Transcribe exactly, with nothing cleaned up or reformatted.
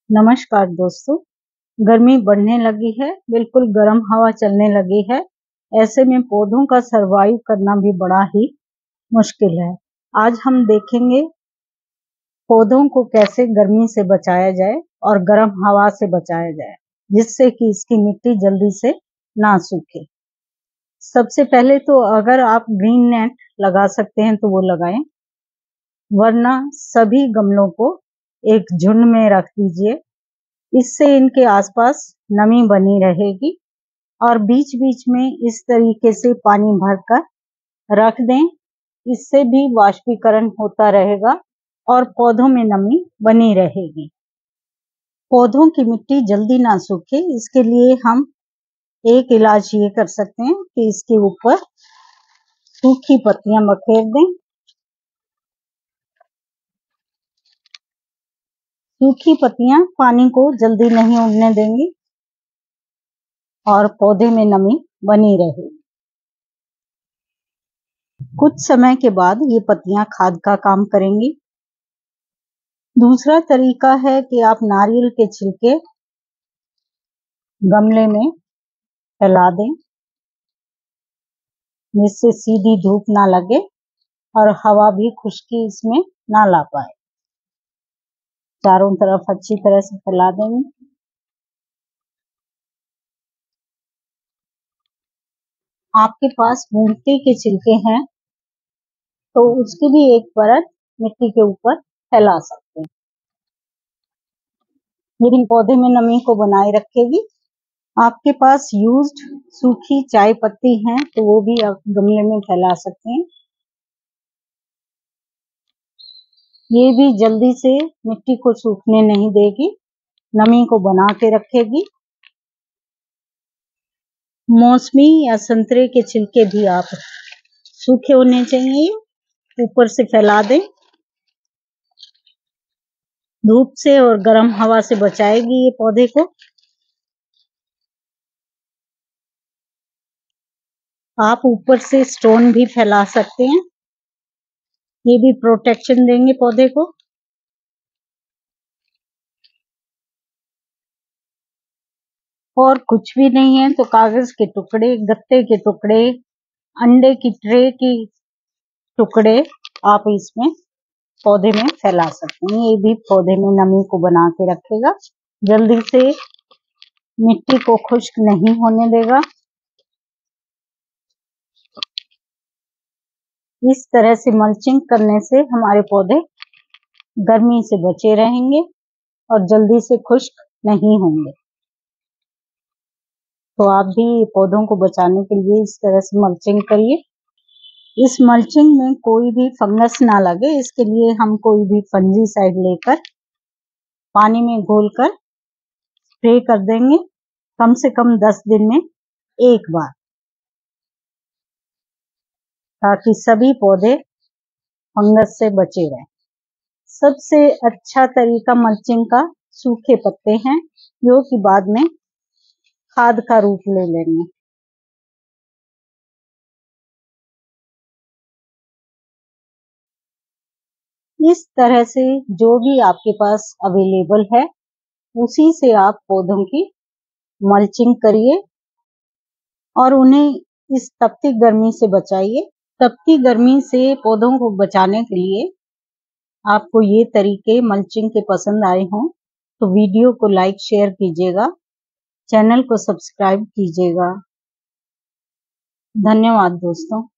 नमस्कार दोस्तों, गर्मी बढ़ने लगी है, बिल्कुल गर्म हवा चलने लगी है। ऐसे में पौधों का सरवाइव करना भी बड़ा ही मुश्किल है। आज हम देखेंगे पौधों को कैसे गर्मी से बचाया जाए और गर्म हवा से बचाया जाए, जिससे कि इसकी मिट्टी जल्दी से ना सूखे। सबसे पहले तो अगर आप ग्रीन नेट लगा सकते हैं तो वो लगाएं, वरना सभी गमलों को एक झुंड में रख दीजिए। इससे इनके आसपास नमी बनी रहेगी और बीच बीच में इस तरीके से पानी भरकर रख दें। इससे भी वाष्पीकरण होता रहेगा और पौधों में नमी बनी रहेगी। पौधों की मिट्टी जल्दी ना सूखे, इसके लिए हम एक इलाज ये कर सकते हैं कि इसके ऊपर सूखी पत्तियां बखेर दें। सूखी पत्तियां पानी को जल्दी नहीं उड़ने देंगी और पौधे में नमी बनी रहेगी। कुछ समय के बाद ये पत्तियां खाद का काम करेंगी। दूसरा तरीका है कि आप नारियल के छिलके गमले में फैला दें, जिससे सीधी धूप ना लगे और हवा भी खुश्की इसमें ना ला पाए। चारों तरफ अच्छी तरह से फैला देंगे। आपके पास मूंगफली के छिलके हैं तो उसकी भी एक परत मिट्टी के ऊपर फैला सकते हैं, लेकिन पौधे में नमी को बनाए रखेगी। आपके पास यूज्ड सूखी चाय पत्ती है तो वो भी आप गमले में फैला सकते हैं। ये भी जल्दी से मिट्टी को सूखने नहीं देगी, नमी को बना के रखेगी। मौसमी या संतरे के छिलके भी आप सूखे होने चाहिए, ऊपर से फैला दें। धूप से और गर्म हवा से बचाएगी ये पौधे को। आप ऊपर से स्टोन भी फैला सकते हैं, ये भी प्रोटेक्शन देंगे पौधे को। और कुछ भी नहीं है तो कागज के टुकड़े, गत्ते के टुकड़े, अंडे की ट्रे की टुकड़े आप इसमें पौधे में फैला सकते हैं। ये भी पौधे में नमी को बना के रखेगा, जल्दी से मिट्टी को खुश्क नहीं होने देगा। इस तरह से मल्चिंग करने से हमारे पौधे गर्मी से बचे रहेंगे और जल्दी से खुश्क नहीं होंगे। तो आप भी पौधों को बचाने के लिए इस तरह से मल्चिंग करिए। इस मल्चिंग में कोई भी फंगस ना लगे, इसके लिए हम कोई भी फंजीसाइड लेकर पानी में घोलकर स्प्रे कर देंगे, कम से कम दस दिन में एक बार, ताकि सभी पौधे फंगस से बचे रहें। सबसे अच्छा तरीका मल्चिंग का सूखे पत्ते हैं, जो कि बाद में खाद का रूप ले लेंगे। इस तरह से जो भी आपके पास अवेलेबल है उसी से आप पौधों की मल्चिंग करिए और उन्हें इस तपती गर्मी से बचाइए। तपती गर्मी से पौधों को बचाने के लिए आपको ये तरीके मल्चिंग के पसंद आए हों तो वीडियो को लाइक शेयर कीजिएगा, चैनल को सब्सक्राइब कीजिएगा। धन्यवाद दोस्तों।